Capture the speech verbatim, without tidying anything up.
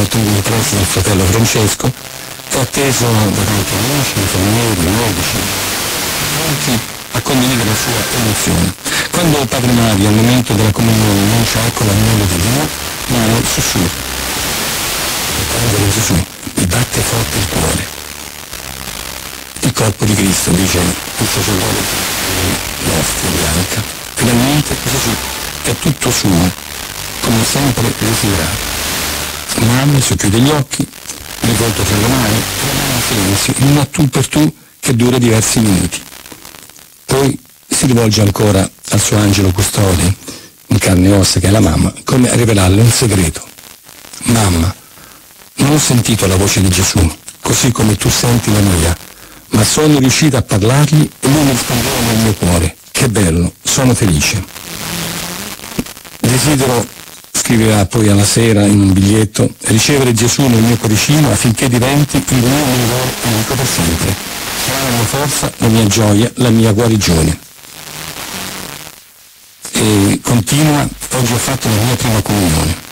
Portogruaro Trento del fratello Francesco, è atteso da tanti amici, infermieri, medici, pronti a condividere la sua emozione. Quando il Padre Mario al momento della comunione annuncia ecco l'agnello di Dio, Mario sussurra. Per prendere Gesù, mi batte forte il cuore. Il corpo di Cristo, dice il sacerdote l'ostia bianca. Finalmente Gesù è tutto suo, come sempre desiderato. Mamma socchiude gli occhi, il volto tra le mani, e la mano silenzio, in una tu per tu che dura diversi minuti. Poi si rivolge ancora al suo angelo custode, in carne e ossa, che è la mamma, come a rivelarle un segreto. Mamma, non ho sentito la voce di Gesù, così come tu senti la mia, ma sono riuscita a parlargli e lui mi rispondeva nel mio cuore. Che bello, sono felice. Desidero, scriverà poi alla sera in un biglietto, ricevere Gesù nel mio cuoricino affinché diventi il mio migliore amico per sempre. Sarà la mia forza, la mia gioia, la mia guarigione. E continua, oggi ho fatto la mia prima comunione.